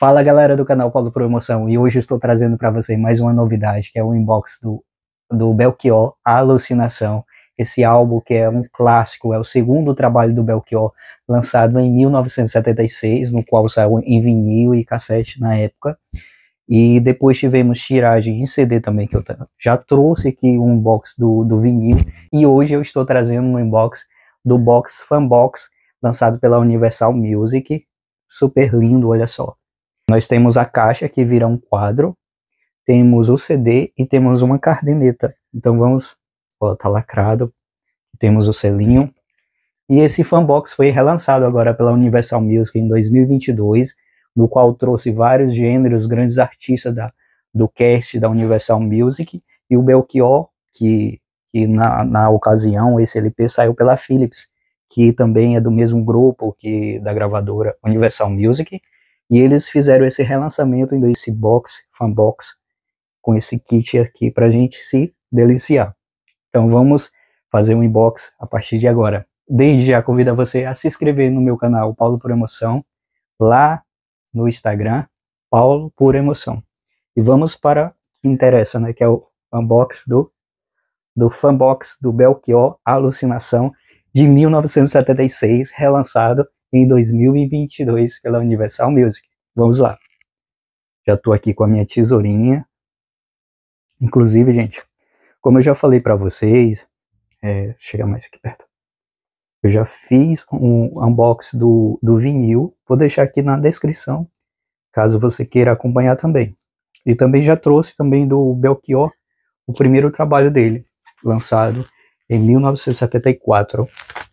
Fala galera do canal Paulo Promoção, e hoje estou trazendo para você mais uma novidade, que é o unbox do Belchior, A Alucinação. Esse álbum que é um clássico, é o segundo trabalho do Belchior, lançado em 1976, no qual saiu em vinil e cassete na época. E depois tivemos tiragem em CD também, que eu já trouxe aqui um unbox do vinil, e hoje eu estou trazendo um unbox do box Fanbox, lançado pela Universal Music. Super lindo, olha só. Nós temos a caixa que vira um quadro, temos o CD e temos uma caderneta. Então vamos, ó, tá lacrado, temos o selinho. E esse Fanbox foi relançado agora pela Universal Music em 2022, no qual trouxe vários gêneros, grandes artistas do cast da Universal Music, e o Belchior, que na ocasião esse LP saiu pela Philips, que também é do mesmo grupo que da gravadora Universal Music. E eles fizeram esse relançamento desse box, Fanbox, com esse kit aqui pra gente se deliciar. Então vamos fazer um unbox a partir de agora. Desde já convido você a se inscrever no meu canal Paulo por Emoção, lá no Instagram, Paulo por Emoção. E vamos para o que interessa, né, que é o unbox do Fanbox do Belchior, Alucinação, de 1976, relançado em 2022 pela Universal Music. Vamos lá. Já estou aqui com a minha tesourinha. Inclusive, gente, como eu já falei para vocês, chega mais aqui perto. Eu já fiz um unboxing do vinil. Vou deixar aqui na descrição, caso você queira acompanhar também. E também já trouxe também do Belchior, o primeiro trabalho dele, lançado em 1974.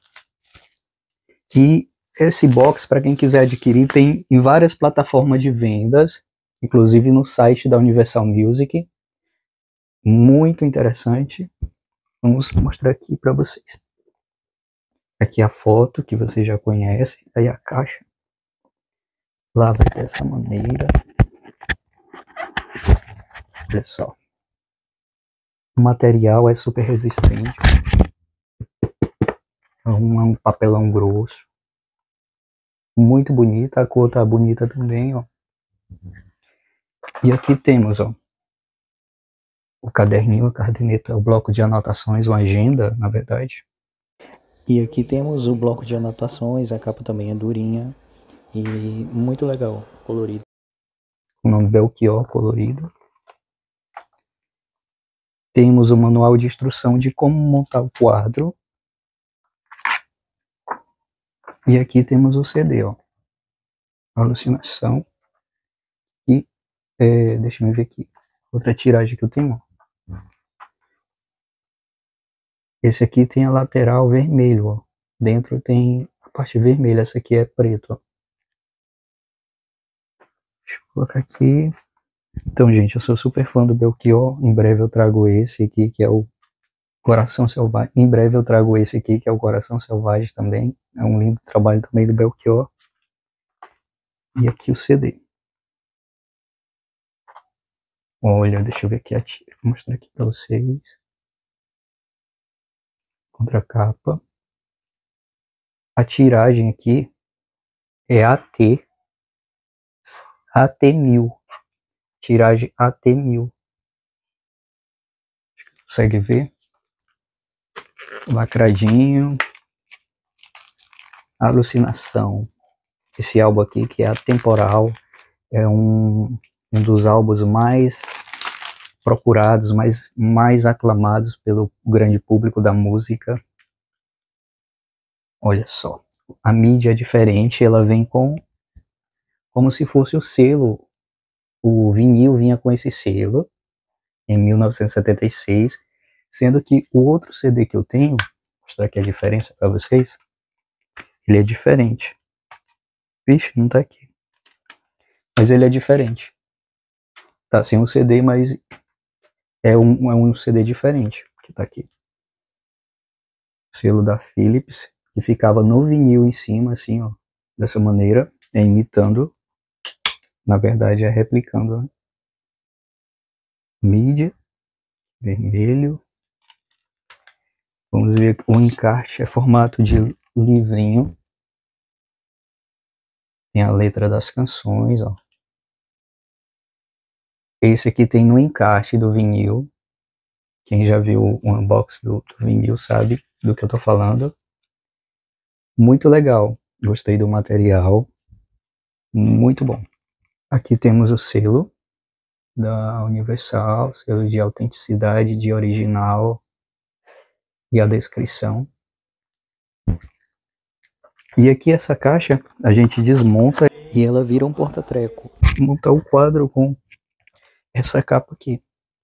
E esse box, para quem quiser adquirir, tem em várias plataformas de vendas, inclusive no site da Universal Music. Muito interessante. Vamos mostrar aqui para vocês. Aqui a foto que você já conhece, aí a caixa. Lá vai dessa maneira. Olha só. O material é super resistente. É um papelão grosso. Muito bonita, a cor tá bonita também, ó. E aqui temos, ó, o caderninho, a caderneta, o bloco de anotações, uma agenda, na verdade. E aqui temos o bloco de anotações, a capa também é durinha e muito legal, colorido. O nome Belchior, colorido. Temos o manual de instrução de como montar o quadro. E aqui temos o CD, ó. Alucinação. E, deixa eu ver aqui. Outra tiragem que eu tenho, ó. Esse aqui tem a lateral vermelho, ó. Dentro tem a parte vermelha, essa aqui é preto, ó. Deixa eu colocar aqui. Então, gente, eu sou super fã do Belchior. Em breve eu trago esse aqui, que é o Coração Selvagem. Em breve eu trago esse aqui, que é o Coração Selvagem também. É um lindo trabalho também do Belchior. E aqui o CD. Olha, deixa eu ver aqui a tira. Vou mostrar aqui pra vocês. Contracapa. A tiragem aqui é AT1000. Tiragem AT1000. Consegue ver? Lacradinho. Alucinação. Esse álbum aqui, que é atemporal, é um dos álbuns mais procurados, mais aclamados pelo grande público da música. Olha só, a mídia é diferente, ela vem como se fosse o selo. O vinil vinha com esse selo em 1976, sendo que o outro CD que eu tenho, vou mostrar aqui a diferença para vocês, ele é diferente. Vixe, não tá aqui. Mas ele é diferente. Tá sem um CD, mas é um CD diferente que tá aqui. Selo da Philips, que ficava no vinil em cima, assim, ó. Dessa maneira, imitando. Na verdade, é replicando, né? Mídia, vermelho. Vamos ver o encarte, é formato de livrinho. Tem a letra das canções, ó. Esse aqui tem no encarte do vinil. Quem já viu o unboxing do vinil sabe do que eu tô falando. Muito legal. Gostei do material. Muito bom. Aqui temos o selo da Universal, selo de autenticidade, de original e a descrição. E aqui essa caixa a gente desmonta e ela vira um porta-treco. Montar o quadro com essa capa aqui.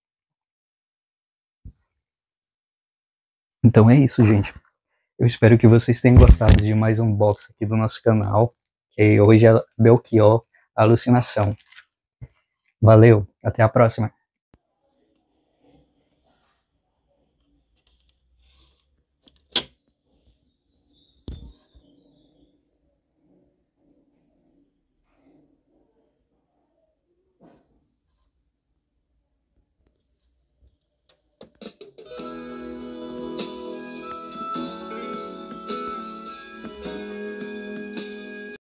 Então é isso, gente. Eu espero que vocês tenham gostado de mais um unboxing aqui do nosso canal, que hoje é Belchior Alucinação. Valeu, até a próxima.